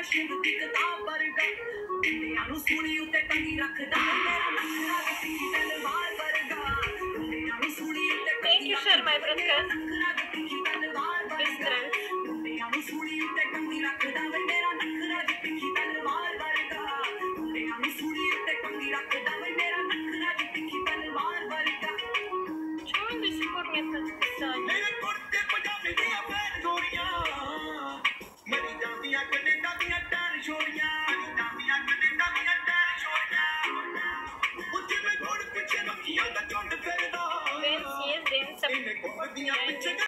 शिव दी किताब वर्गा दुनिया नु सूली उत्ते टंगी रखदा मेरा नखरा दी तलवार वर्गा दुनिया नु सूली उत्ते Thank you, sir, my brother. नखरा दी तलवार वर्गा दुनिया नु सूली उत्ते टंगी रखदा मेरा नखरा दी तलवार वर्गा दुनिया नु सूली उत्ते टंगी रखदा मेरा नखरा दी तलवार वर्गा Почему он до сих пор не подписали? मेरे कुर्ते पजामे दिया पैर गोरियां मरी जांदियां कनेडा दियां टैर छोरियां मरी जांदियां कनेडा दियां टैर छोरियां ਉੱਤੇ ਮੈਂ ਘੋੜ ਪਿੱਛੇ ਮੱਖੀਆਂ ਦਾ ਝੁੰਡ ਫਿਰਦਾ Ben съездим, ਇਹਨੇ ਘੋੜ ਦੀਆਂ ਪਿੱਛੇ